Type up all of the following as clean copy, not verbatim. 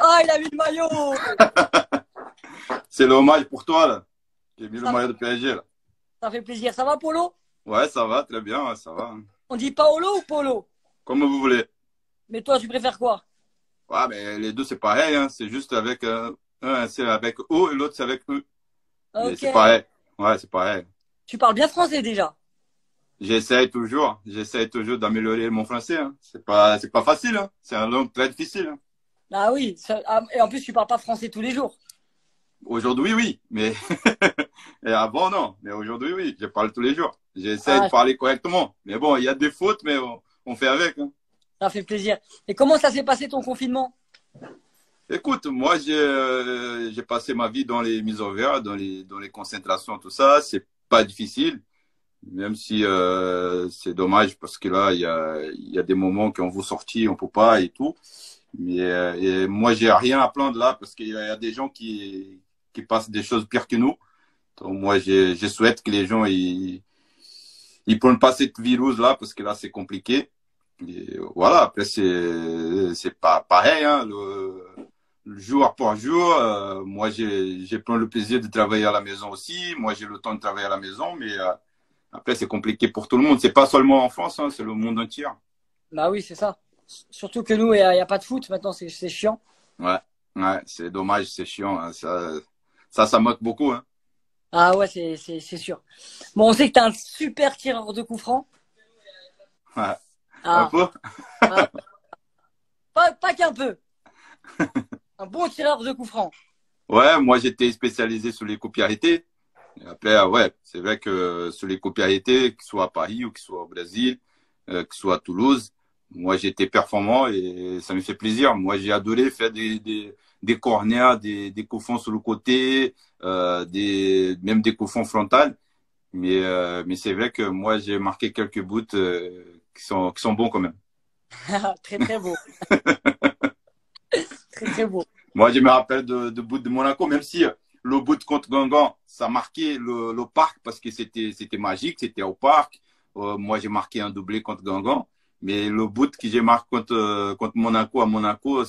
Ah, il a mis le maillot. C'est l'hommage pour toi, là. J'ai mis le Ça, maillot de PSG, là. ça fait plaisir. Ça va, Polo? Ouais, ça va, très bien, ouais, ça va. On dit Paolo ou Polo? Comme vous voulez. Mais toi, tu préfères quoi? Ouais, mais les deux, c'est pareil, hein. C'est juste avec un, c'est avec O et l'autre, c'est avec E. Mais Ok. c'est pareil. Ouais, c'est pareil. Tu parles bien français déjà. J'essaie toujours d'améliorer mon français, hein. C'est pas facile, hein. C'est un langue très difficile, hein. Ah oui. Et en plus, tu parles pas français tous les jours. Aujourd'hui, oui, mais et avant, non. Mais aujourd'hui, oui, je parle tous les jours. J'essaie de Ah, parler correctement. Mais bon, il y a des fautes, mais on fait avec, hein. ça fait plaisir. Et comment ça s'est passé ton confinement? Écoute, moi, j'ai passé ma vie dans les mises en verre, dans les concentrations, tout ça. C'est pas difficile, même si c'est dommage parce que là, il y a des moments qu'on veut sortir, on peut pas et tout. Mais et moi, j'ai rien à plaindre là parce qu'il y a des gens qui passent des choses pires que nous. Donc moi, je souhaite que les gens ils prennent pas cette virus là parce que là, c'est compliqué. Et voilà. Après, c'est pas pareil, hein, le jour par jour. Moi, j'ai plein le plaisir de travailler à la maison aussi. Moi, j'ai le temps de travailler à la maison, mais après, c'est compliqué pour tout le monde. C'est pas seulement en France, hein, c'est le monde entier. Bah oui, c'est ça. Surtout que nous, il y a pas de foot. Maintenant, c'est chiant. Ouais, ouais, c'est dommage, c'est chiant, hein. Ça manque beaucoup, hein. Ah ouais, c'est sûr. Bon, on sait que t'es un super tireur de coups francs. Ouais. Un Ah, peu. ah, pas qu'un peu. Un bon tireur de coups francs. Ouais, moi, j'étais spécialisé sur les coups arrêtés. Et après, ouais, c'est vrai que sur les coups arrêtés, que ce soit à Paris ou que ce soit au Brésil, que ce soit à Toulouse, moi, j'étais performant et ça me fait plaisir. Moi, j'ai adoré faire des corners, des coups francs sur le côté, même des coups francs frontales. Mais c'est vrai que moi, j'ai marqué quelques buts qui sont bons quand même. Très très beau. Très très beau. Moi, je me rappelle de but de Monaco, même si le but contre Gangan, ça marquait le parc parce que c'était magique, c'était au parc. Moi, j'ai marqué un doublé contre Gangan. Mais le but que j'ai marqué contre Monaco à Monaco,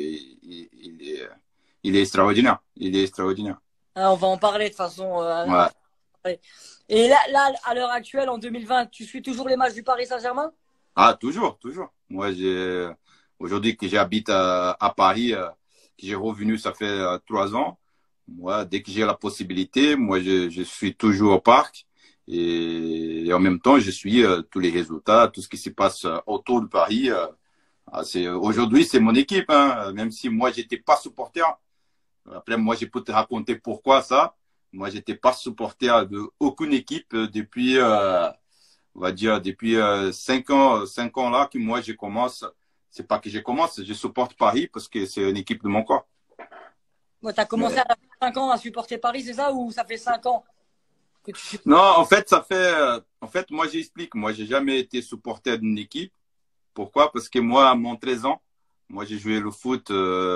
il est extraordinaire. Il est extraordinaire. Ah, on va en parler de toute façon. On va Ouais. en parler. Et là, à l'heure actuelle, en 2020, tu suis toujours les matchs du Paris Saint-Germain? Ah, toujours, toujours. Moi, aujourd'hui que j'habite à Paris, que j'ai revenu, ça fait 3 ans. Moi, dès que j'ai la possibilité, moi, je suis toujours au parc et en même temps, je suis tous les résultats, tout ce qui se passe autour de Paris. Aujourd'hui, c'est mon équipe, hein, même si moi, j'étais pas supporter. Après, moi, je peux te raconter pourquoi ça. Moi, j'étais pas supporter de aucune équipe depuis on va dire, depuis 5 ans, 5 ans là, que moi, je commence. C'est pas que je commence, je supporte Paris parce que c'est une équipe de mon corps. Ouais, t'as commencé Mais, à 5 ans à supporter Paris, c'est ça? Ou ça fait 5 ans que tu supportes? non, en fait, en fait, moi, j'explique. Moi, j'ai jamais été supporter d'une équipe. Pourquoi? Parce que moi, à mon 13 ans, moi, j'ai joué le foot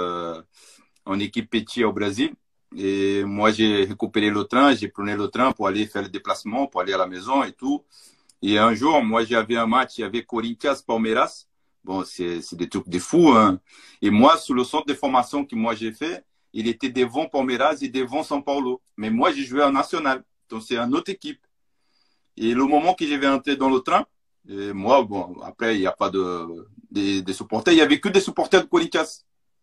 en équipe petit au Brésil. Et moi, j'ai récupéré le train, j'ai pris le train pour aller faire le déplacement, pour aller à la maison et tout. Et un jour, moi, j'avais un match, il y avait Corinthians, Palmeiras. Bon, c'est des trucs de fou, hein. Et moi, sur le centre de formation que moi j'ai fait, il était devant Palmeiras et devant São Paulo. Mais moi, j'ai joué en national. Donc, c'est une autre équipe. Et le moment que je vais entrer dans le train, et moi, bon, après, il n'y a pas de supporters. Il n'y avait que des supporters de Corinthians.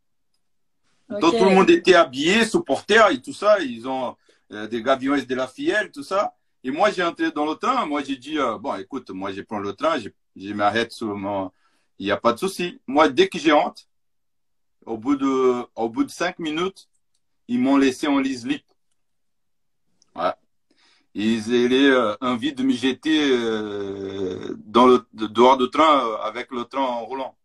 Donc, tout le Ok. monde était habillé, supporters et tout ça. Ils ont des gavions de la Fiel, tout ça. Et moi, j'ai entré dans le train. Moi, j'ai dit, bon, écoute, moi, je prends le train, je m'arrête sur mon. Il n'y a pas de souci. Moi, dès que j'entre, au bout de 5 minutes, ils m'ont laissé en lislip. Ouais. Ils avaient envie de me jeter dans dehors du train avec le train en roulant.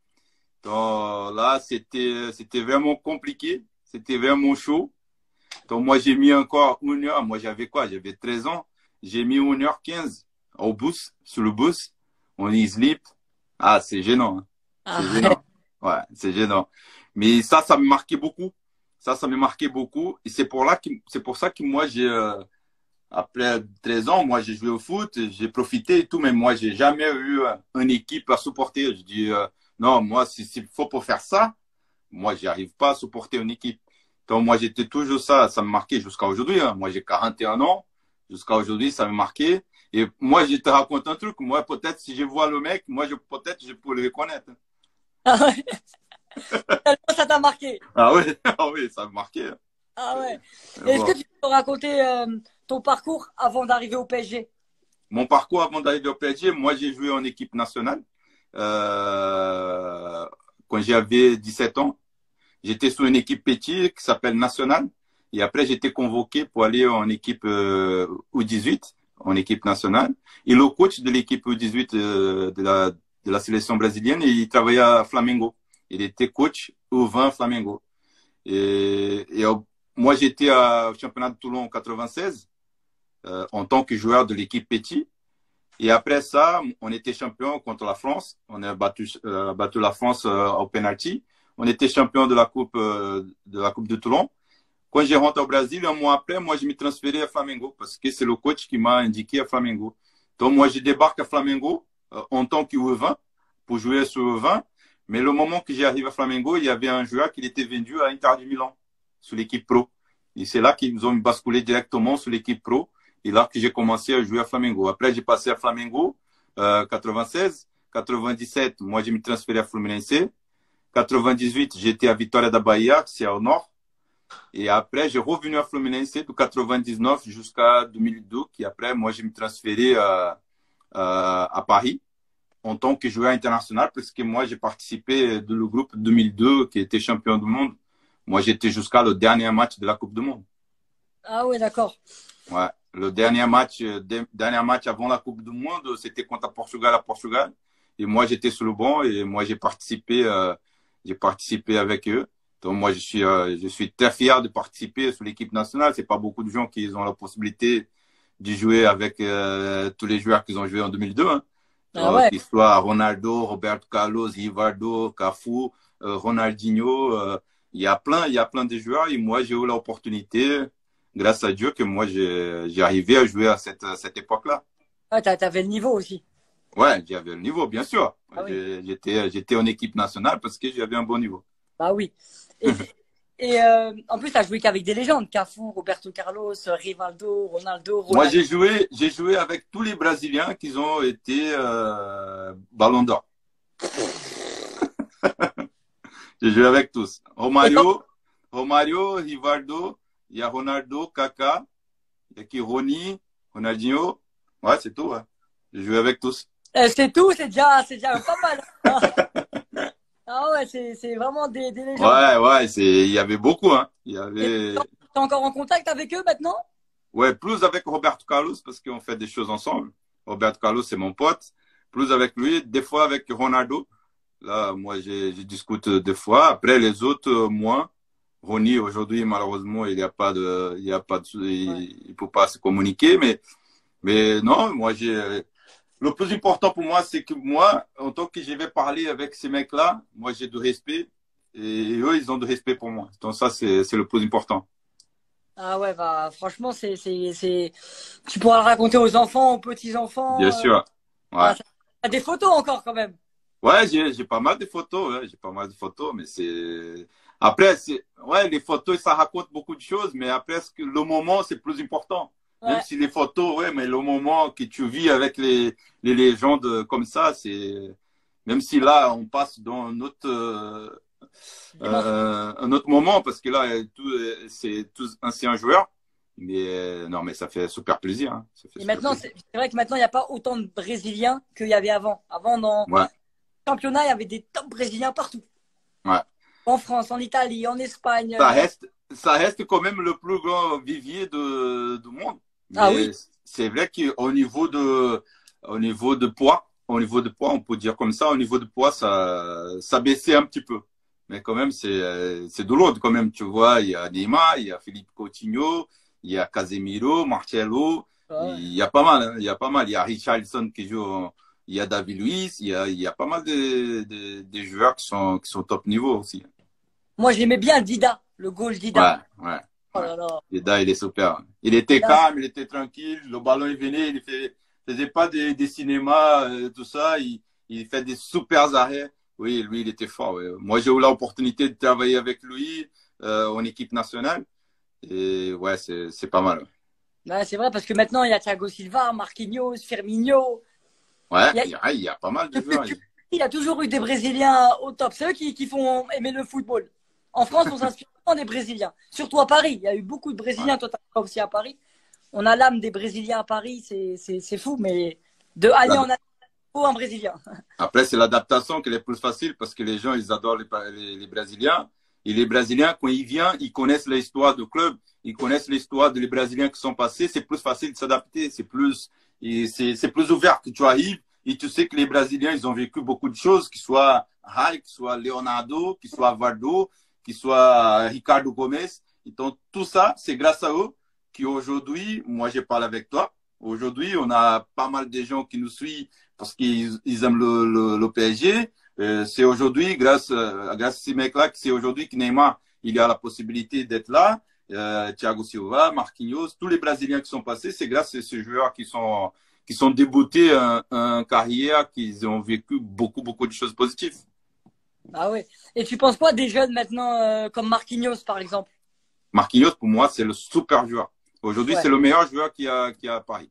Donc là, c'était vraiment compliqué. C'était vraiment chaud. Donc moi, j'ai mis encore 1 heure. Moi, j'avais quoi? J'avais 13 ans. J'ai mis 1h15 au bus, sur le bus. On y sleep. Ah, c'est gênant, hein. C'est Ah, gênant. Ouais, c'est gênant. Mais ça me marquait beaucoup. Ça me marquait beaucoup. Et c'est pour ça que moi, après 13 ans, moi, j'ai joué au foot, j'ai profité et tout, mais moi, j'ai jamais eu une équipe à supporter. Je dis, non, moi, s'il faut pour faire ça, Moi, j'y arrive pas à supporter une équipe. Donc, moi, j'étais toujours ça. Ça me marquait jusqu'à aujourd'hui. Hein. Moi, j'ai 41 ans. Jusqu'à aujourd'hui, ça me marquait. Et moi, je te raconte un truc. Moi, peut-être, si je vois le mec, moi, peut-être, je peux le reconnaître. Ah ouais. Tellement ça t'a marqué. Ah oui, ah oui, ça me marquait. Hein. Ah ouais. Est-ce Bon. que tu peux raconter ton parcours avant d'arriver au PSG? Mon parcours avant d'arriver au PSG, moi, j'ai joué en équipe nationale. Quand j'avais 17 ans, j'étais sur une équipe petite qui s'appelle Nationale. Et après, j'étais convoqué pour aller en équipe U18, en équipe nationale. Et le coach de l'équipe U18 de la sélection brésilienne, il travaillait à Flamengo. Il était coach U20 Flamengo. Et moi, j'étais au championnat de Toulon en 96 en tant que joueur de l'équipe petit. Et après ça, on était champion contre la France. On a battu la France au penalty. On était champion de la Coupe de Toulon. Quand j'ai rentré au Brésil, un mois après, moi, je me transféré à Flamengo parce que c'est le coach qui m'a indiqué à Flamengo. Donc, moi, je débarque à Flamengo en tant que U20 pour jouer sur U20. Mais le moment que j'ai arrivé à Flamengo, il y avait un joueur qui était vendu à Inter du Milan, sur l'équipe pro. Et c'est là qu'ils nous ont basculé directement sur l'équipe pro. Et là que j'ai commencé à jouer à Flamengo. Après, j'ai passé à Flamengo, 96, 97, moi, j'ai me transféré à Fluminense. 98, j'étais à Vitória da Bahia, c'est au nord. Et après, j'ai revenu à Fluminense de 99 jusqu'à 2002. Et après, moi, j'ai me transféré à Paris en tant que joueur international parce que moi, j'ai participé de le groupe 2002 qui était champion du monde. Moi, j'étais jusqu'à le dernier match de la Coupe du Monde. Ah ouais, d'accord. Ouais. Le dernier match avant la Coupe du Monde, c'était contre Portugal à Portugal. Et moi, j'étais sur le banc et moi, j'ai participé avec eux. Donc, moi, je suis très fier de participer sur l'équipe nationale. C'est pas beaucoup de gens qui ont la possibilité de jouer avec tous les joueurs qui ont joué en 2002. Hein. Ah ouais. Qu'ils soient Ronaldo, Roberto Carlos, Rivaldo, Cafu, Ronaldinho. Il y a plein de joueurs et moi, j'ai eu l'opportunité, grâce à Dieu, que moi, j'ai arrivé à jouer à cette époque-là. Ouais, t'avais le niveau aussi. Ouais, j'avais le niveau, bien sûr. Ah oui. J'étais en équipe nationale parce que j'avais un bon niveau. Bah oui. Et en plus, t'as joué qu'avec des légendes. Cafu, Roberto Carlos, Rivaldo, Ronaldo, Moi, Ronaldo. j'ai joué avec tous les Brésiliens qui ont été Ballon d'Or. J'ai joué avec tous. Romario, Rivaldo, il y a Ronaldo, Kaká, il y a qui Rony, Ronaldinho. Ouais, c'est tout. Ouais. J'ai joué avec tous. C'est tout, c'est déjà pas mal. Ah ouais, c'est vraiment des légendes. Ouais, il y avait beaucoup. Hein. Il y avait. T'es encore en contact avec eux maintenant? Ouais, plus avec Roberto Carlos parce qu'on fait des choses ensemble. Roberto Carlos, c'est mon pote. Plus avec lui, des fois avec Ronaldo. Là, moi, je discute des fois. Après, les autres, moins. Ronny, aujourd'hui, malheureusement, il peut pas se communiquer. Mais non, moi, le plus important pour moi, c'est que moi, en tant que je vais parler avec ces mecs-là, moi, j'ai du respect. Et eux, ils ont du respect pour moi. Donc ça, c'est le plus important. Ah ouais, bah franchement, tu pourras le raconter aux enfants, aux petits-enfants. Bien sûr. Ouais. Ah, t'as des photos encore quand même. Ouais, j'ai pas mal de photos. Ouais, j'ai pas mal de photos, mais c'est. Après, les photos, ça raconte beaucoup de choses, mais après, le moment, c'est plus important. Ouais. Même si les photos, ouais, mais le moment que tu vis avec les légendes comme ça, même si là, on passe dans un autre moment, parce que là, c'est tous anciens joueurs. Mais non, mais ça fait super plaisir. Hein. Ça fait Et super maintenant, plaisir. c'est vrai que maintenant, il n'y a pas autant de Brésiliens qu'il y avait avant. Avant, dans Ouais. le championnat, il y avait des top Brésiliens partout. Ouais. En France, en Italie, en Espagne. Ça reste quand même le plus grand vivier du monde. Ah Mais oui. c'est vrai qu'au niveau de poids, on peut dire comme ça, au niveau de poids, ça baissait un petit peu. Mais quand même, c'est de l'autre quand même. Tu vois, il y a Neymar, il y a Philippe Coutinho, il y a Casemiro, Marcelo, Ouais. il y a pas mal, hein, il y a pas mal. Il y a Richarlison qui joue, il y a David Luiz, il y a pas mal de joueurs qui sont top niveau aussi. Moi, j'aimais bien Dida, le goal Dida. Ouais. Oh là là. Dida, il est super. Il était calme, il était tranquille. Le ballon, il venait, faisait pas des cinémas, tout ça. Il fait des super arrêts. Oui, lui, il était fort. Ouais. Moi, j'ai eu l'opportunité de travailler avec lui en équipe nationale. Et ouais, c'est pas mal. Ouais, c'est vrai, parce que maintenant, il y a Thiago Silva, Marquinhos, Firmino. Ouais, Il y a, il y a pas mal de joueurs. il y a toujours eu des Brésiliens au top. C'est eux qui font aimer le football. En France, on s'inspire vraiment des Brésiliens. Surtout à Paris. Il y a eu beaucoup de Ouais. Brésiliens, toi, t'as aussi à Paris. On a l'âme des Brésiliens à Paris, c'est fou, mais de aller en Allemagne, il faut un Brésilien. Après, c'est l'adaptation qui est plus facile parce que les gens, ils adorent les Brésiliens. Et les Brésiliens, quand ils viennent, ils connaissent l'histoire du club, ils connaissent l'histoire des Brésiliens qui sont passés. C'est plus facile de s'adapter. C'est plus ouvert que tu arrives et tu sais que les Brésiliens, ils ont vécu beaucoup de choses, qu'ils soient Rai, qu'ils soient Leonardo, qu'ils soient Valdo, qu'ils soient Ricardo Gomes. Et donc, tout ça, c'est grâce à eux qu'aujourd'hui, moi, je parle avec toi. Aujourd'hui, on a pas mal de gens qui nous suivent parce qu'ils aiment le PSG. C'est aujourd'hui, grâce à ces mecs-là, que c'est aujourd'hui que Neymar, il a la possibilité d'être là. Thiago Silva, Marquinhos, tous les Brésiliens qui sont passés, c'est grâce à ces joueurs qui sont débutés en carrière, qui ont vécu beaucoup, beaucoup de choses positives. Ah ouais. Et tu penses quoi des jeunes maintenant, comme Marquinhos, par exemple? Marquinhos, pour moi, c'est le super joueur. Aujourd'hui, Ouais. c'est le meilleur joueur qu'il y a à Paris.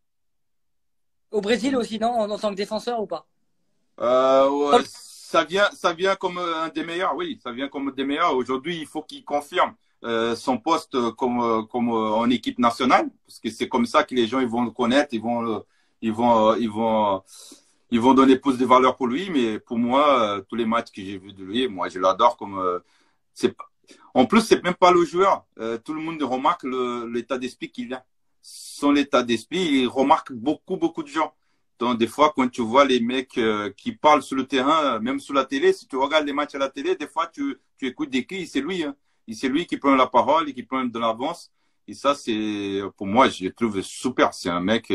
Au Brésil aussi, non? En tant que défenseur ou pas? Ouais, ça vient comme un des meilleurs, oui, ça vient comme un des meilleurs. Aujourd'hui, il faut qu'il confirme son poste comme en équipe nationale, parce que c'est comme ça que les gens ils vont le connaître, ils vont, ils vont, ils vont donner plus de valeur pour lui. Mais pour moi, tous les matchs que j'ai vus de lui, moi, je l'adore comme. C'est En plus, c'est même pas le joueur. Tout le monde remarque l'état d'esprit qu'il a. Son état d'esprit, il remarque beaucoup, beaucoup de gens. Donc, des fois, quand tu vois les mecs qui parlent sur le terrain, même sur la télé, si tu regardes les matchs à la télé, des fois, tu écoutes des cris, c'est lui. Hein. Et c'est lui qui prend la parole et qui prend de l'avance. Et ça, c'est, pour moi, je le trouve super. C'est un mec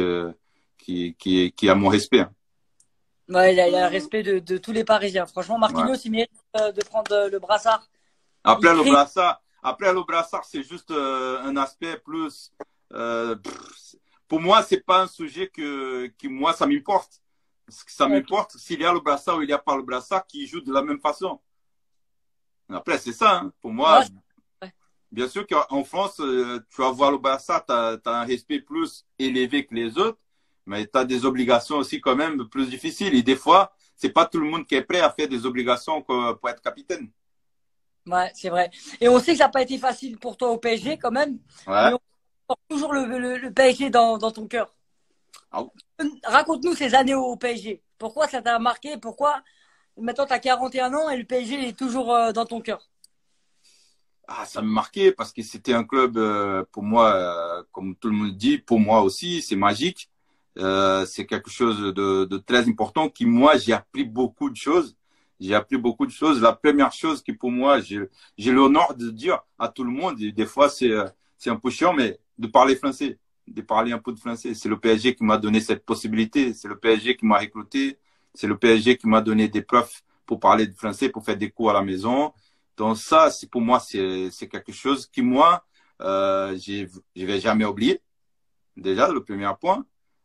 qui a mon respect. Hein. Ouais, il a le respect de tous les Parisiens. Franchement, Ouais. Marquinhos, il mérite de prendre le brassard. Il Après, crée. le brassard, c'est juste un aspect plus. euh, pff, pour moi, c'est pas un sujet que moi, ça m'importe. Ce que ça Ok. m'importe, s'il y a le brassard ou il n'y a pas le brassard, qui joue de la même façon. Après, c'est ça. Hein. Pour Ouais, moi, ouais. bien sûr qu'en France, tu vas voir le brassard, tu as un respect plus élevé que les autres, mais tu as des obligations aussi quand même plus difficiles. Et des fois, c'est pas tout le monde qui est prêt à faire des obligations pour être capitaine. Ouais, c'est vrai. Et on sait que ça n'a pas été facile pour toi au PSG quand même, mais Ouais. on porte toujours le PSG dans ton cœur. Ah, Raconte-nous ces années au PSG. Pourquoi ça t'a marqué? Pourquoi maintenant tu as 41 ans et le PSG est toujours dans ton cœur? Ah, ça me marquait parce que c'était un club, pour moi, comme tout le monde dit, pour moi aussi, c'est magique. C'est quelque chose de très important qui, moi, j'ai appris beaucoup de choses. J'ai appris beaucoup de choses. La première chose qui, pour moi, j'ai l'honneur de dire à tout le monde, et des fois, c'est un peu chiant, mais de parler français, de parler un peu de français. C'est le PSG qui m'a donné cette possibilité. C'est le PSG qui m'a recruté. C'est le PSG qui m'a donné des preuves pour parler de français, pour faire des cours à la maison. Donc ça, c'est pour moi, c'est quelque chose qui, moi, je vais jamais oublier. Déjà, le premier point.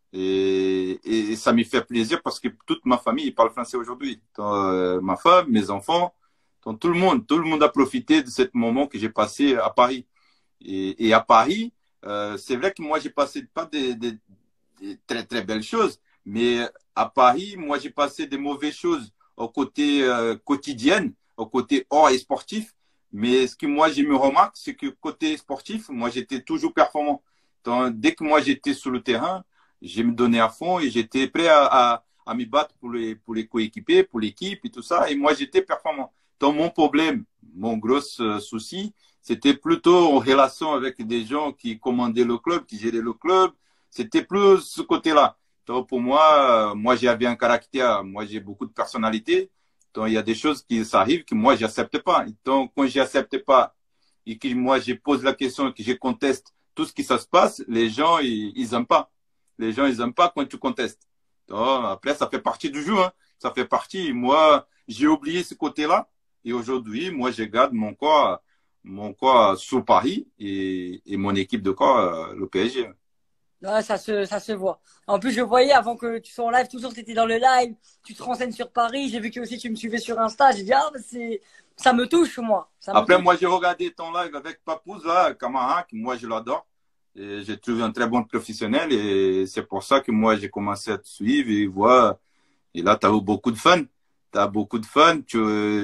Et ça me fait plaisir parce que toute ma famille parle français aujourd'hui. Ma femme, mes enfants, donc tout le monde a profité de ce moment que j'ai passé à Paris. Et à Paris, c'est vrai que moi, j'ai passé pas des très, très belles choses, mais à Paris, moi, j'ai passé des mauvaises choses au côté quotidien, au côté hors et sportif. Mais ce que moi, je me remarque, c'est que côté sportif, moi, j'étais toujours performant. Donc, dès que moi, j'étais sur le terrain, je me donnais à fond et j'étais prêt à me battre pour les coéquipiers, pour l'équipe et tout ça. Et moi, j'étais performant. Donc, mon problème, mon gros souci, c'était plutôt en relation avec des gens qui commandaient le club, qui géraient le club. C'était plus ce côté-là. Donc, pour moi, moi, j'avais un caractère. Moi, j'ai beaucoup de personnalité. Donc, il y a des choses qui s'arrivent que moi, j'accepte pas. Donc, quand j'accepte pas et que moi, je pose la question, que je conteste tout ce qui ça se passe, les gens, ils aiment pas. Les gens, ils aiment pas quand tu contestes. Donc, après, ça fait partie du jeu, hein. Ça fait partie. Moi, j'ai oublié ce côté-là. Et aujourd'hui, moi, je garde mon corps sur Paris et mon équipe de corps, le PSG. Ouais, ça se voit. En plus, je voyais avant que tu sois en live, toujours tu étais dans le live, tu te renseignes sur Paris. J'ai vu que aussi tu me suivais sur Insta. J'ai dit, ah, ça me touche, moi. Ça me Après, touche. moi, j'ai regardé ton live avec Papouz, là, Camara, que moi, je l'adore. Et j'ai trouvé un très bon professionnel. Et c'est pour ça que moi, j'ai commencé à te suivre et voir. Et là, tu as eu beaucoup de fun. Tu as beaucoup de fun. Tu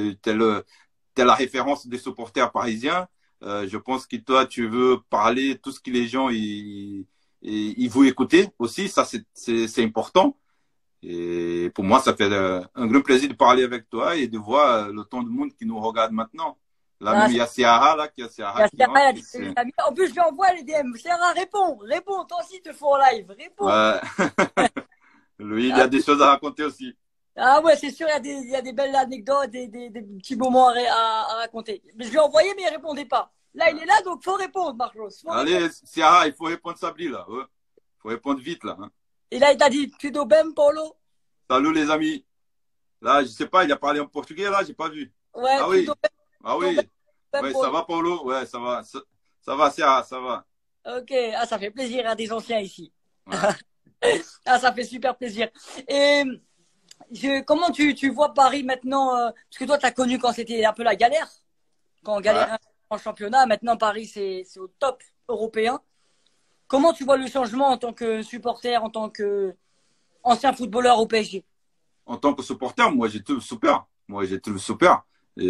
es la référence des supporters parisiens. Je pense que toi, tu veux parler tout ce que les gens ils veulent écouter aussi. Ça, c'est important. Et pour moi, ça fait un grand plaisir de parler avec toi et de voir le temps de monde qui nous regarde maintenant. Là Ah, même, il y a Ciara, là, il y a il y Ciara a qui Sarah, rentre. il y a des amis. En plus, je lui envoie les DM. Sarah, réponds, toi aussi, te faut en live, réponds. Ouais. Lui, il y Ah, a des choses à raconter aussi. ah ouais, c'est sûr, il y a des belles anecdotes, des petits moments à raconter. Mais je lui ai envoyé, mais il répondait pas. Là, il est là, donc faut répondre, Marcos. Faut répondre. Allez, Ciara, il faut répondre Sabri, là. Il faut répondre vite, là. Hein. Et là, il t'a dit, tudo bem, Paulo? Salut, les amis. Là, je sais pas, il a parlé en portugais, là, j'ai pas vu. Ouais, Ah oui. Ah tudo oui. bem, Ouais, ça Paulo. va, Paulo? Ouais, ça va. Ça va, Ciara, ça va. Ok, ah, ça fait plaisir à des anciens ici. Ouais. Ah, ça fait super plaisir. Et comment tu vois Paris maintenant parce que toi, tu as connu quand c'était un peu la galère, quand on Ouais. galérait en championnat. Maintenant, Paris, c'est au top européen. Comment tu vois le changement en tant que supporter, en tant que ancien footballeur au PSG? En tant que supporter, moi, j'ai trouvé super. Moi, j'ai trouvé super.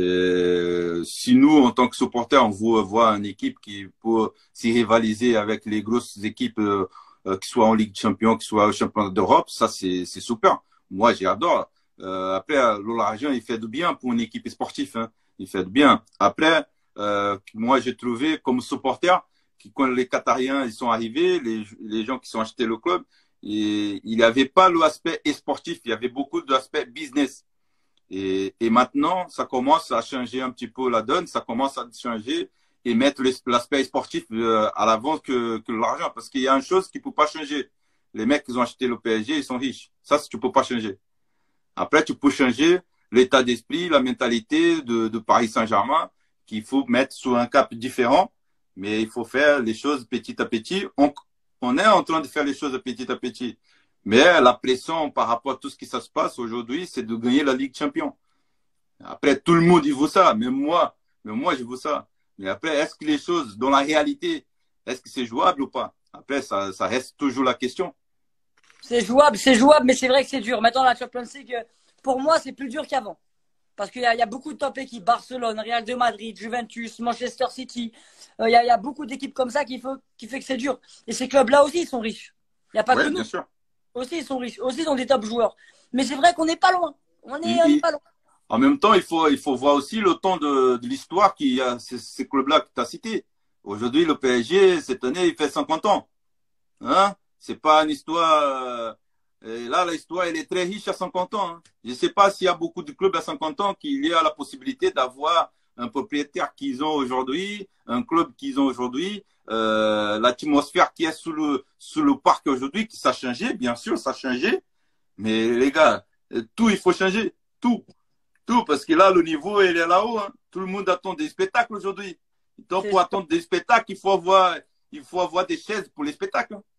Et si nous, en tant que supporter, on veut voir une équipe qui peut s'y rivaliser avec les grosses équipes, qui soient en Ligue des Champions, qui soient au championnat d'Europe, ça, c'est super. Moi, j'adore. Après, l'argent, il fait du bien pour une équipe sportive. Hein. Il fait du bien. Après, moi, j'ai trouvé comme supporter, quand les Qatariens ils sont arrivés, les gens qui sont achetés le club, et il n'y avait pas l'aspect sportif, il y avait beaucoup d'aspect business. Et maintenant, ça commence à changer un petit peu la donne, ça commence à changer et mettre l'aspect sportif à l'avant que l'argent. Parce qu'il y a une chose qui ne peut pas changer. Les mecs qui ont acheté le PSG, ils sont riches. Ça, tu ne peux pas changer. Après, tu peux changer l'état d'esprit, la mentalité de Paris Saint-Germain, qu'il faut mettre sur un cap différent, mais il faut faire les choses petit à petit. On est en train de faire les choses petit à petit. Mais la pression par rapport à tout ce qui se passe aujourd'hui, c'est de gagner la Ligue des Champions. Après, tout le monde, il veut ça. Même moi, je veux ça. Mais après, est-ce que les choses, dans la réalité, est-ce que c'est jouable ou pas? Après, ça reste toujours la question. C'est jouable, mais c'est vrai que c'est dur. Maintenant, la Champions League, pour moi, c'est plus dur qu'avant. Parce qu'il y a beaucoup de top équipes, Barcelone, Real de Madrid, Juventus, Manchester City. Il y a beaucoup d'équipes comme ça qui fait que c'est dur. Et ces clubs-là aussi, ils sont riches. Il n'y a pas que Oui, nous. bien sûr. Aussi, ils sont riches. Aussi, ils ont des top joueurs. Mais c'est vrai qu'on n'est pas loin. On est Il, pas loin. En même temps, il faut voir aussi le temps de l'histoire qu'il y a ces clubs-là que tu as cités. Aujourd'hui, le PSG, cette année, il fait 50 ans. Hein? C'est pas une histoire. Et là, l'histoire, elle est très riche à 50 ans. Hein. Je ne sais pas s'il y a beaucoup de clubs à 50 ans qui y a la possibilité d'avoir un propriétaire qu'ils ont aujourd'hui, un club qu'ils ont aujourd'hui, l'atmosphère qui est sous le parc aujourd'hui, qui ça a changé, bien sûr, ça a changé. Mais les gars, tout, il faut changer. Tout. Tout, parce que là, le niveau, il est là-haut. Hein. Tout le monde attend des spectacles aujourd'hui. Donc, pour attendre des spectacles, il faut avoir des chaises pour les spectacles. Hein.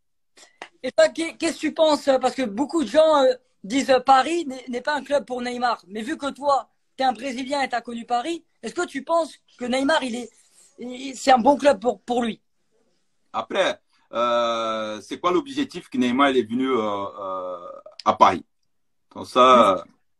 Et toi, qu'est-ce que tu penses? Parce que beaucoup de gens disent Paris n'est pas un club pour Neymar. Mais vu que toi, tu es un Brésilien et tu as connu Paris, est-ce que tu penses que Neymar, c'est un bon club pour lui? Après, c'est quoi l'objectif que Neymar il est venu à Paris? Donc ça,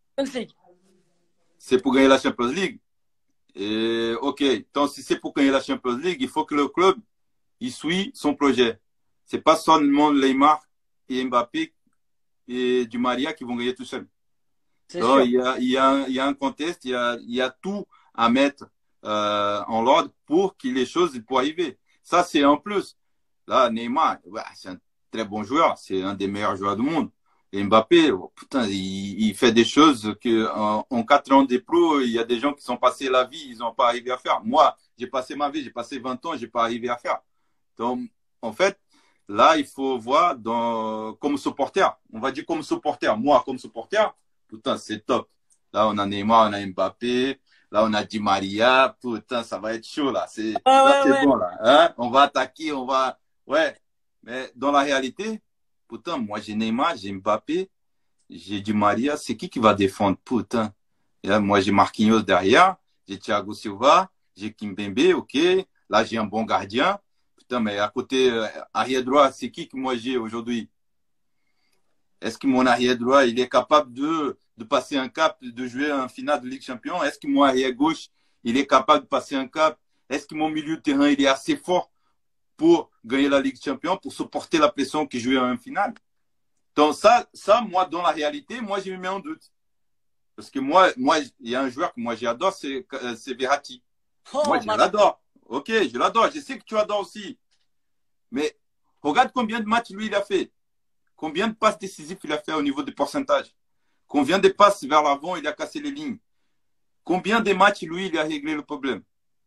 c'est pour gagner la Champions League. Et ok, donc si c'est pour gagner la Champions League, il faut que le club il suit son projet. C'est pas seulement Neymar et Mbappé et Di Maria qui vont gagner tout seuls. Donc, il y a un contexte, il y a tout à mettre en ordre pour que les choses puissent arriver. Ça, c'est en plus. Là, Neymar, ouais, c'est un très bon joueur, c'est un des meilleurs joueurs du monde. Et Mbappé, oh, putain, il fait des choses que en 4 ans des pros, il y a des gens qui sont passés la vie, ils n'ont pas arrivé à faire. Moi, j'ai passé ma vie, j'ai passé 20 ans, j'ai pas arrivé à faire. Donc, en fait, là, il faut voir comme supporter. On va dire comme supporter. Moi, comme supporter, putain, c'est top. Là, on a Neymar, on a Mbappé. Là, on a Di Maria. Putain, ça va être chaud, là. Là, c'est Ouais. bon, là. Hein? On va attaquer, on va. Ouais. Mais dans la réalité, pourtant, moi, j'ai Neymar, j'ai Mbappé, j'ai Di Maria. C'est qui va défendre? Putain. Et là, moi, j'ai Marquinhos derrière, j'ai Thiago Silva, j'ai Kimpembe, ok. Là, j'ai un bon gardien. Putain, mais à côté, arrière droit, c'est qui que moi j'ai aujourd'hui? Est-ce que mon arrière droit, il est capable de passer un cap, de jouer en finale de Ligue Champion? Est-ce que mon arrière gauche, il est capable de passer un cap? Est-ce que mon milieu de terrain, il est assez fort pour gagner la Ligue Champion, pour supporter la pression qui joue en finale? Donc ça, moi, dans la réalité, moi, je me mets en doute. Parce que moi, il y a un joueur que moi j'adore, c'est Verratti. Oh, Moi, je l'adore. Ok, je l'adore. Je sais que tu adores aussi. Mais regarde combien de matchs lui il a fait. Combien de passes décisives il a fait au niveau des pourcentages. Combien de passes vers l'avant il a cassé les lignes. Combien de matchs lui il a réglé le problème.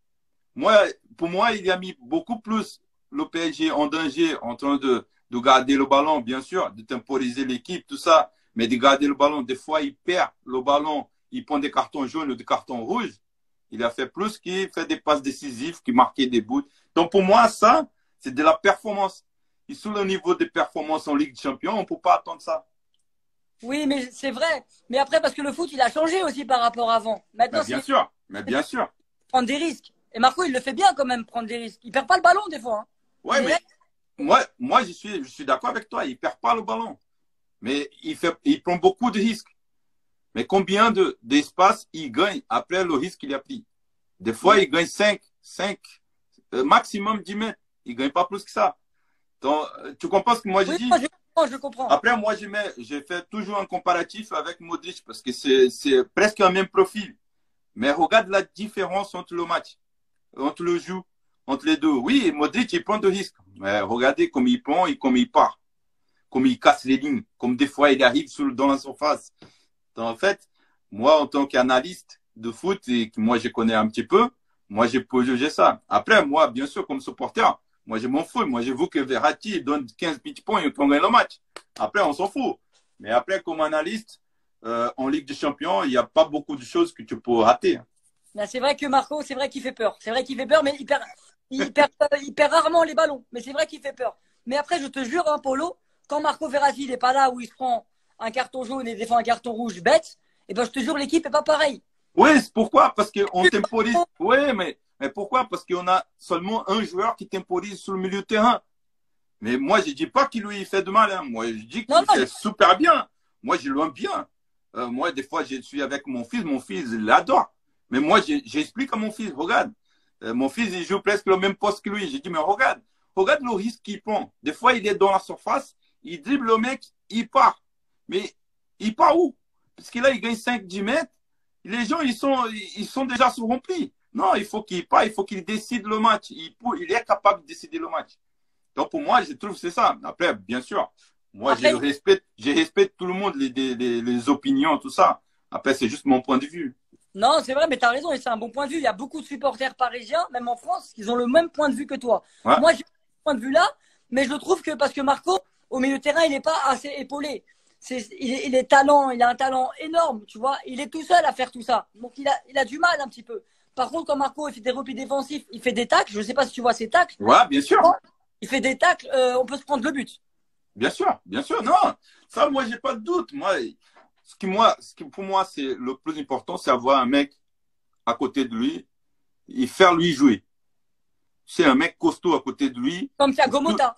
Pour moi, il a mis beaucoup plus le PSG en danger en train de garder le ballon, bien sûr, de temporiser l'équipe, tout ça. Mais de garder le ballon, des fois, il perd le ballon, il prend des cartons jaunes ou des cartons rouges. Il a fait plus qu'il fait des passes décisives, qu'il marquait des buts. Donc, pour moi, ça, c'est de la performance. Et sur le niveau des performances en Ligue des Champions, on ne peut pas attendre ça. Oui, mais c'est vrai. Mais après, parce que le foot, il a changé aussi par rapport à avant. Maintenant, Mais bien sûr. Prendre des risques. Et Marco, il le fait bien quand même, prendre des risques. Il perd pas le ballon des fois. Hein. Ouais, mais moi, je suis d'accord avec toi. Il perd pas le ballon. Mais il prend beaucoup de risques. Mais combien d'espace il gagne après le risque qu'il a pris? Des fois, il gagne 5 maximum 10 mètres. Il ne gagne pas plus que ça. Donc, tu comprends ce que moi je dis? Je comprends. Après, moi, je fais toujours un comparatif avec Modric parce que c'est presque un même profil. Mais regarde la différence entre le match, entre le jeu, entre les deux. Oui, Modric, il prend de risques. Mais regardez comme il prend et comme il part. Comme il casse les lignes. Comme des fois, il arrive dans la surface. Donc, en fait, moi, en tant qu'analyste de foot, et que moi, je connais un petit peu, moi, je peux juger ça. Après, moi, bien sûr, comme supporter, moi, je m'en fous. Moi, je veux que Verratti donne 15 petits points et qu'on gagne le match. Après, on s'en fout. Mais après, comme analyste, en Ligue des Champions, il n'y a pas beaucoup de choses que tu peux rater. Là, c'est vrai que Marco, c'est vrai qu'il fait peur. C'est vrai qu'il fait peur, mais il perd rarement les ballons. Mais c'est vrai qu'il fait peur. Mais après, je te jure, hein, Polo, quand Marco Verratti n'est pas là où il se prend un carton jaune et défend un carton rouge bête, et ben je te jure, l'équipe n'est pas pareille. Oui, pourquoi? Parce qu'on temporise. Oui, mais pourquoi? Parce qu'on a seulement un joueur qui temporise sur le milieu de terrain. Mais moi, je ne dis pas qu'il lui fait de mal. Hein. Moi, je dis qu'il fait super bien. Moi, je l'aime bien. Moi, des fois, je suis avec mon fils. Mon fils l'adore. Mais moi, j'explique à mon fils, regarde, mon fils, il joue presque le même poste que lui. J'ai dit, mais regarde le risque qu'il prend. Des fois, il est dans la surface, il dribble le mec, il part. Mais il part où? Parce que là, il gagne 5-10 mètres. Les gens, ils sont déjà remplis. Non, il faut qu'il parte, il faut qu'il décide le match. Il est capable de décider le match. Donc, pour moi, je trouve que c'est ça. Après, bien sûr, moi, je respecte tout le monde, les opinions, tout ça. Après, c'est juste mon point de vue. Non, c'est vrai, mais tu as raison, et c'est un bon point de vue. Il y a beaucoup de supporters parisiens, même en France, qui ont le même point de vue que toi. Ouais. Moi, j'ai ce point de vue-là, mais je trouve que parce que Marco, au milieu de terrain, il n'est pas assez épaulé. Il a un talent énorme, tu vois. Il est tout seul à faire tout ça. Donc, il a du mal un petit peu. Par contre, quand Marco il fait des replis défensifs, il fait des tacles. Je ne sais pas si tu vois ces tacles. Ouais, bien sûr. Il fait des tacles, on peut se prendre le but. Bien sûr. Non, ça, moi, j'ai pas de doute. Ce qui pour moi, c'est le plus important, c'est avoir un mec à côté de lui et faire lui jouer. C'est un mec costaud à côté de lui. Comme Thiago Motta.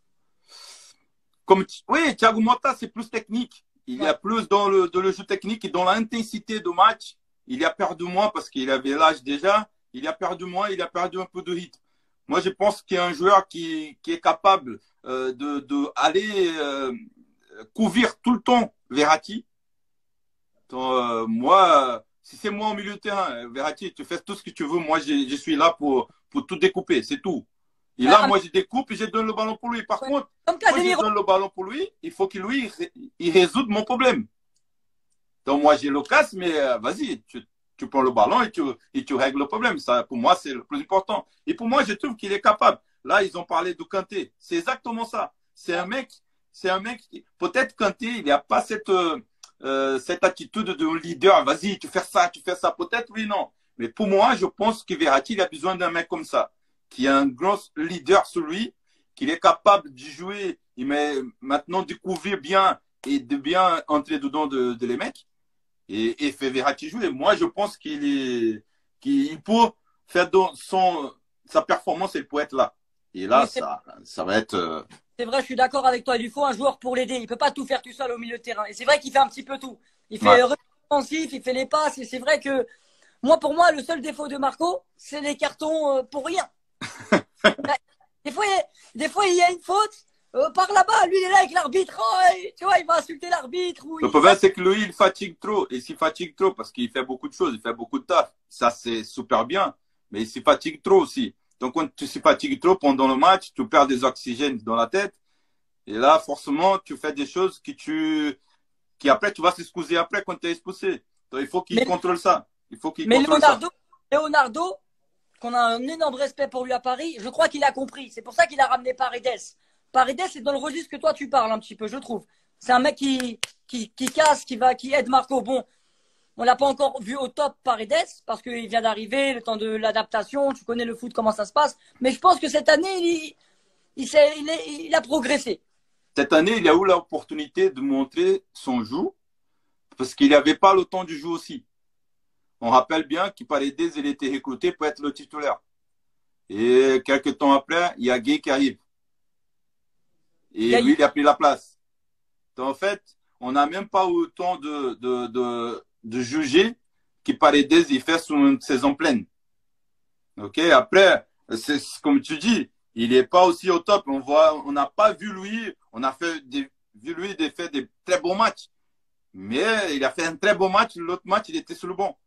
Oui, Thiago Motta, c'est plus technique. Il est plus dans le jeu technique et dans l'intensité de match. Il a perdu moins parce qu'il avait l'âge déjà. Il a perdu moins, il a perdu un peu de rythme. Moi, je pense qu'il y a un joueur qui est capable d'aller couvrir tout le temps Verratti. Donc, moi, si c'est moi au milieu de terrain, Verratti, tu fais tout ce que tu veux. Moi, je suis là pour tout découper, c'est tout. Et là, moi, je découpe et je donne le ballon pour lui. Par contre, quand je donne le ballon pour lui, il faut qu'il il résout mon problème. Donc, moi, je le casse, mais vas-y, tu prends le ballon et tu règles le problème. Ça, pour moi, c'est le plus important. Et pour moi, je trouve qu'il est capable. Là, ils ont parlé de Kanté. C'est exactement ça. C'est un mec, peut-être Kanté, il n'a pas cette attitude de leader. Vas-y, tu fais ça. Peut-être oui, non. Mais pour moi, je pense que Verratti, il a besoin d'un mec comme ça, qui a un grand leader sur lui, qu'il est capable de jouer, il met maintenant découvrir bien et de bien entrer dedans de les mecs et fait Verratti jouer. Moi, je pense qu'il peut faire sa performance, elle peut être là. Et là, Oui, ça va être. c'est vrai, je suis d'accord avec toi. Il lui faut un joueur pour l'aider. Il peut pas tout faire tout seul au milieu de terrain. Et c'est vrai qu'il fait un petit peu tout. Il fait Ouais. le offensif, il fait les passes. Et c'est vrai que pour moi, le seul défaut de Marco, c'est les cartons pour rien. Des fois, il y a une faute par là-bas. Lui, il est là avec l'arbitre. Oh, tu vois, il va insulter l'arbitre. Le problème, c'est que lui, il fatigue trop. Et s'il fatigue trop, parce qu'il fait beaucoup de choses, il fait beaucoup de taf. Ça, c'est super bien. Mais il se fatigue trop aussi. Donc, quand tu se fatigues trop pendant le match, tu perds des oxygènes dans la tête. Et là, forcément, tu fais des choses qui après, tu vas s'excuser après quand tu es expulsé. Donc, il faut qu'il Mais, contrôle ça. Il faut qu'il mais contrôle ça. Leonardo, qu'on a un énorme respect pour lui à Paris, je crois qu'il a compris. C'est pour ça qu'il a ramené Paredes. Paredes, c'est dans le registre que toi, tu parles un petit peu, je trouve. C'est un mec qui casse, qui aide Marco. Bon, on l'a pas encore vu au top Paredes parce qu'il vient d'arriver, le temps de l'adaptation. Tu connais le foot, comment ça se passe. Mais je pense que cette année, il a progressé. Cette année, il a eu l'opportunité de montrer son jeu parce qu'il n'avait pas le temps du jeu aussi. On rappelle bien qu'il Paredes, il était recruté pour être le titulaire. Et quelques temps après, il y a Gay qui arrive. Et lui, il a pris la place. Donc, en fait, on n'a même pas eu le temps de juger qu'il Paredes, il fait une saison pleine. Ok, après, c'est comme tu dis, il n'est pas aussi au top. On n'a pas vu lui, vu lui faire des très bons matchs. Mais il a fait un très bon match. L'autre match, il était sur le banc.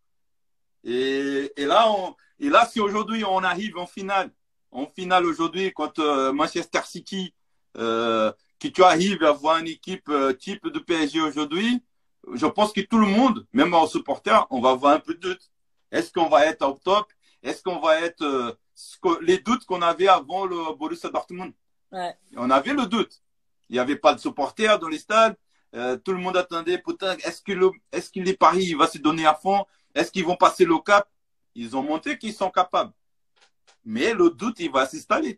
Et là, si aujourd'hui on arrive en finale aujourd'hui contre Manchester City, que tu arrives à avoir une équipe type de PSG aujourd'hui, je pense que tout le monde, même en supporter, on va avoir un peu de doute. Est-ce qu'on va être au top? Est-ce qu'on va être les doutes qu'on avait avant le Borussia Dortmund? Ouais. On avait le doute. Il n'y avait pas de supporters dans les stades. Tout le monde attendait, putain, est-ce que les paris il va se donner à fond? Est-ce qu'ils vont passer le cap? Ils ont montré qu'ils sont capables. Mais le doute, il va s'installer.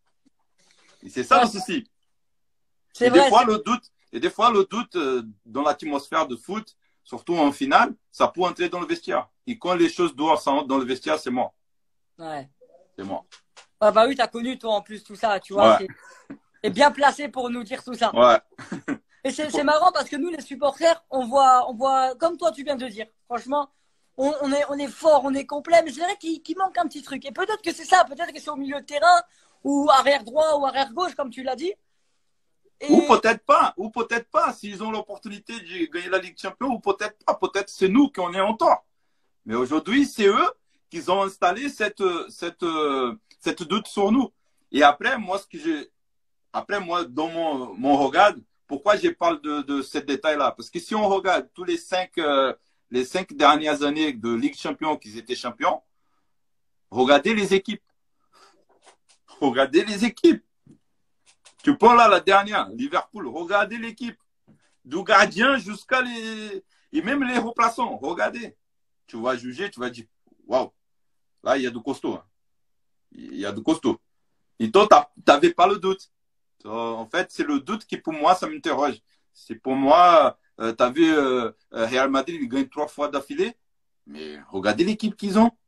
Et c'est ça le souci. Et des fois, le doute dans l'atmosphère de foot, surtout en finale, ça peut entrer dans le vestiaire. Et quand les choses doivent s'entrer dans le vestiaire, c'est mort. Ouais. C'est mort. Ah bah oui, t'as connu toi en plus tout ça, tu vois. Ouais. T'es bien placé pour nous dire tout ça. Ouais. Et c'est marrant parce que nous, les supporters, on voit, comme toi tu viens de dire, franchement, on est fort, on est complet, mais je dirais qu'il manque un petit truc. Et peut-être que c'est ça, peut-être que c'est au milieu de terrain, ou arrière droit, ou arrière gauche, comme tu l'as dit. Et... ou peut-être pas, s'ils ont l'opportunité de gagner la Ligue des Champions, ou peut-être pas, peut-être c'est nous qui en est en tort. Mais aujourd'hui, c'est eux qui ont installé cette doute sur nous. Et après, moi, dans mon regard, pourquoi je parle de ce détail-là? Parce que si on regarde tous les cinq dernières années de Ligue des Champions qu'ils étaient champions, regardez les équipes. Regardez les équipes. Tu prends là la dernière, Liverpool, regardez l'équipe. Du gardien jusqu'à et même les remplaçants, regardez. Tu vas juger, tu vas dire, waouh, là, il y a de costaud. Hein. Il y a de costaud. Et toi, tu n'avais pas le doute. En fait, c'est le doute qui, pour moi, ça m'interroge. C'est pour moi, tu as vu Real Madrid, ils gagnent 3 fois d'affilée. Mais regardez l'équipe qu'ils ont.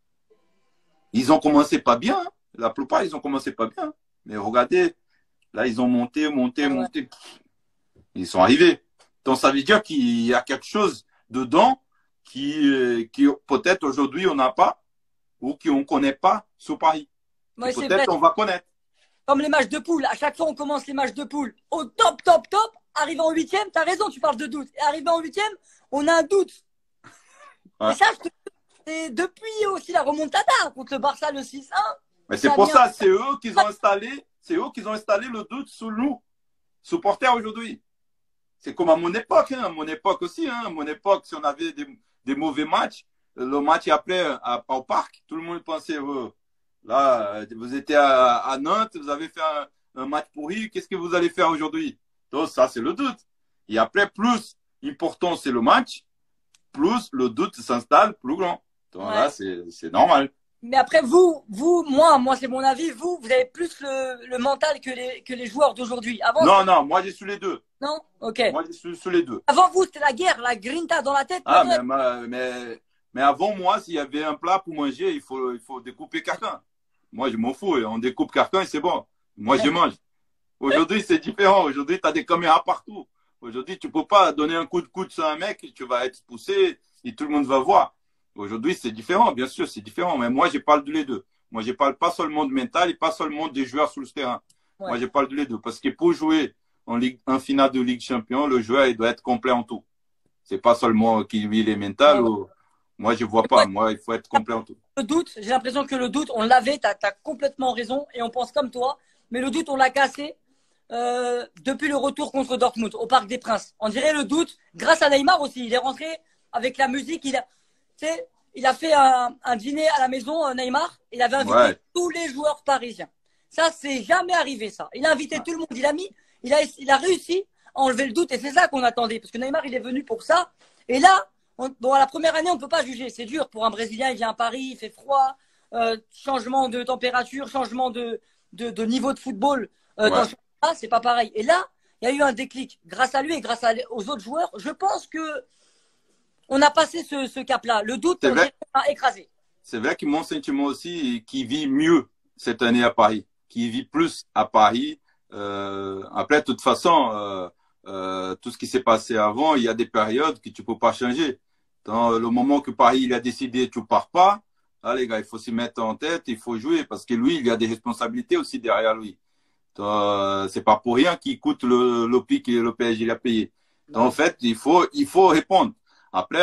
Ils ont commencé pas bien. Hein. La plupart, ils ont commencé pas bien. Mais regardez, là, ils ont monté. Ils sont arrivés. Donc, ça veut dire qu'il y a quelque chose dedans qui peut-être aujourd'hui, on n'a pas ou qu'on ne connaît pas sur Paris. Ouais, peut-être on va connaître. Comme les matchs de poule. À chaque fois, on commence les matchs de poule au top. Arrivé en huitième, t'as raison, tu parles de doute. Et arrivé en huitième, on a un doute. Ouais. Et ça, c'est depuis aussi la remontada contre le Barça, le 6-1. Mais c'est pour ça, c'est eux qui ont installé le doute sur nous, supporters aujourd'hui. C'est comme à mon époque, hein. À mon époque aussi, hein. À mon époque, si on avait des mauvais matchs, le match après au parc, tout le monde pensait, là, vous étiez à Nantes, vous avez fait un match pourri, qu'est-ce que vous allez faire aujourd'hui? Donc ça, c'est le doute. Et après, plus important c'est le match, plus le doute s'installe plus grand. Donc là, c'est normal. Mais après, moi, c'est mon avis, vous avez plus le mental que les joueurs d'aujourd'hui. Avant, Non, non, moi j'ai su les deux. non? Ok. Moi j'ai su les deux. Avant vous, c'était la guerre, la grinta dans la tête. Ah, Maintenant, mais avant moi, s'il y avait un plat pour manger, il faut découper quelqu'un. Moi, je m'en fous. On découpe quelqu'un et c'est bon. Moi, je mange. Aujourd'hui, c'est différent. Aujourd'hui, tu as des caméras partout. Aujourd'hui, tu ne peux pas donner un coup de coude sur un mec, tu vas être poussé et tout le monde va voir. Aujourd'hui, c'est différent, bien sûr, c'est différent. Mais moi, je parle de les deux. Moi, je parle pas seulement de mental et pas seulement des joueurs sur le terrain. ouais. Moi, je parle de les deux. Parce que pour jouer en finale de Ligue Champion, le joueur, il doit être complet en tout. C'est pas seulement qu'il est mental. Ouais, ouais. Ou... Moi, je vois pas. Moi, il faut être complet en tout. Le doute, j'ai l'impression que le doute, on l'avait, tu as complètement raison, et on pense comme toi. Mais le doute, on l'a cassé depuis le retour contre Dortmund, au Parc des Princes. On dirait le doute, grâce à Neymar aussi. Il est rentré avec la musique. Il a fait un dîner à la maison, Neymar. Il avait invité Ouais. tous les joueurs parisiens. Ça, c'est jamais arrivé, ça. Il a invité tout le monde. Il a réussi à enlever le doute, et c'est ça qu'on attendait. Parce que Neymar, il est venu pour ça. Et là, bon, la première année, on ne peut pas juger. C'est dur pour un Brésilien. Il vient à Paris, il fait froid, changement de température, changement de niveau de football dans Ouais. le championnat, c'est pas pareil. Et là, il y a eu un déclic. Grâce à lui et aux autres joueurs, je pense que on a passé ce cap-là. Le doute, C'est on vrai. dirait qu'on a écrasé. C'est vrai que mon sentiment aussi, qui vit mieux cette année à Paris, qui vit plus à Paris. Après, de toute façon, tout ce qui s'est passé avant, il y a des périodes que tu peux pas changer. Dans le moment que Paris il a décidé, tu pars pas. Ah les gars, il faut s'y mettre en tête, il faut jouer parce que lui, il y a des responsabilités aussi derrière lui. C'est pas pour rien qu'il coûte le prix que le PSG il a payé. Donc, en fait, il faut répondre. Après,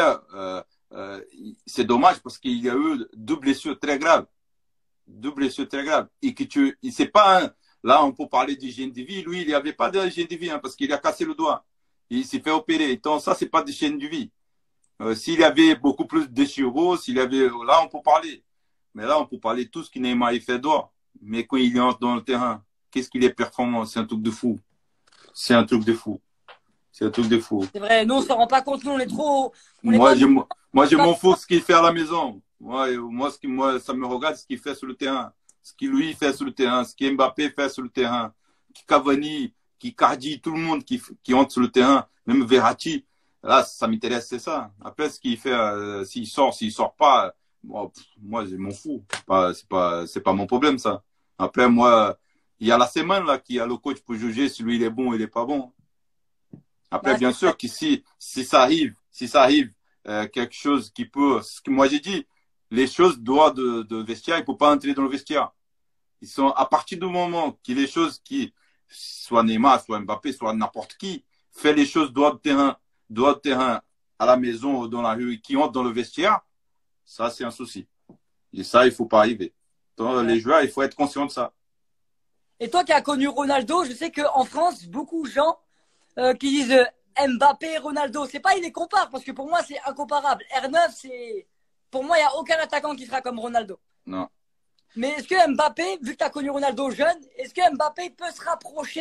c'est dommage parce qu'il y a eu deux blessures très graves. Deux blessures très graves. Et que c'est pas un, là, on peut parler d'hygiène de vie. Lui, il n'y avait pas d'hygiène de vie, hein, parce qu'il a cassé le doigt. Il s'est fait opérer. Donc, ça, c'est pas d'hygiène de vie. S'il y avait beaucoup plus de chirurgie, s'il y avait, là, on peut parler. Mais là, on peut parler de tout ce qui Neymar il fait dehors. Mais quand il entre dans le terrain, qu'est-ce qu'il est performant? C'est un truc de fou. C'est un truc de fou. C'est un truc de fou. C'est vrai, nous, on ne se rend pas compte. Nous, on est trop. Moi, je m'en fous de ce qu'il fait à la maison. Moi, ça me regarde ce qu'il fait sur le terrain. Ce qu'il lui fait sur le terrain. Ce que Mbappé fait sur le terrain. Qui Cavani, qui Cardi, tout le monde qui entre sur le terrain. Même Verratti. Là, ça m'intéresse, c'est ça. Après, ce qu'il fait, s'il sort pas, moi, je m'en fous. C'est pas mon problème, ça. Après, moi, il y a la semaine, là, qui a le coach pour juger si lui, il est bon ou il est pas bon. Après, Ouais, bien sûr que si ça arrive, quelque chose qui peut, ce que moi j'ai dit, les choses doivent de vestiaire, il ne faut pas entrer dans le vestiaire. Ils sont, à partir du moment que les choses qui, soit Neymar, soit Mbappé, soit n'importe qui, fait les choses doivent de terrain à la maison ou dans la rue, qui entrent dans le vestiaire, ça c'est un souci. Et ça, il ne faut pas arriver. Donc, ouais. les joueurs, il faut être conscient de ça. Et toi qui as connu Ronaldo, je sais qu'en France, beaucoup de gens qui disent Mbappé et Ronaldo. C'est pas, ils les comparent parce que pour moi, c'est incomparable. R9, c'est. Pour moi, il n'y a aucun attaquant qui sera comme Ronaldo. Non. Mais est-ce que Mbappé, vu que tu as connu Ronaldo jeune, est-ce que Mbappé peut se rapprocher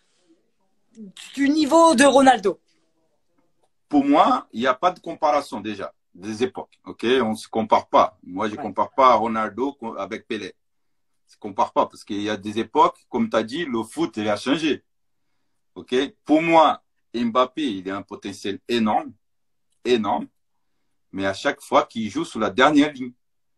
du niveau de Ronaldo? Pour moi, il n'y a pas de comparaison déjà des époques. Ok, on ne se compare pas. Moi, je ne Ouais. compare pas Ronaldo avec Pelé. Je ne compare pas parce qu'il y a des époques, comme tu as dit, le foot il a changé. Ok, pour moi, Mbappé, il a un potentiel énorme, énorme, mais à chaque fois qu'il joue sur la dernière ligne,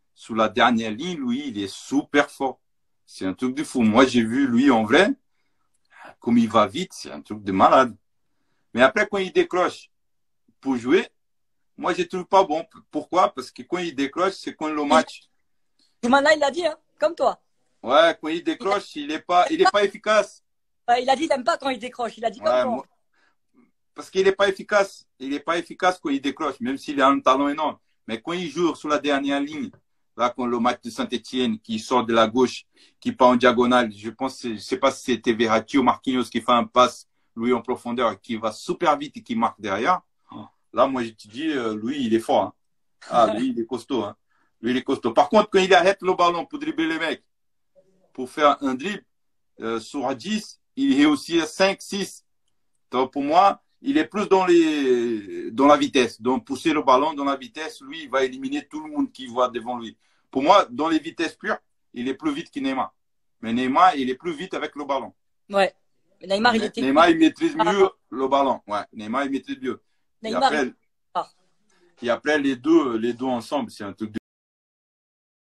lui, il est super fort. C'est un truc de fou. Moi, j'ai vu lui en vrai, comme il va vite, c'est un truc de malade. Mais après, quand il décroche pour jouer, moi, je ne trouve pas bon. Pourquoi? Parce que quand il décroche, c'est quand le match. Zoumana, il l'a dit, hein, comme toi. Ouais, quand il décroche, il est pas efficace. Il a dit, il n'aime pas quand il décroche. Il a dit comme Ouais, toi. parce qu'il n'est pas efficace. Il n'est pas efficace quand il décroche, même s'il a un talent énorme. Mais quand il joue sur la dernière ligne, là, quand le match de Saint-Etienne, qui sort de la gauche, qui part en diagonale, je sais pas si c'était Verratti ou Marquinhos qui fait un passe, lui en profondeur, qui va super vite et qui marque derrière. Là, moi, je te dis, lui, il est fort. Hein. Ah, lui, il est costaud. Hein. Lui, il est costaud. Par contre, quand il arrête le ballon pour dribbler les mecs, pour faire un dribble, sur 10, il est aussi à 5, 6. Donc, pour moi, il est plus dans la vitesse. Donc, pousser le ballon dans la vitesse, lui, il va éliminer tout le monde qui voit devant lui. Pour moi, dans les vitesses pures, il est plus vite que Neymar. Mais Neymar, il est plus vite avec le ballon. Ouais. Neymar, il était. Neymar, il maîtrise mieux le ballon. Ouais, Neymar, il maîtrise mieux. Neymar, Et après, les deux ensemble, c'est un truc de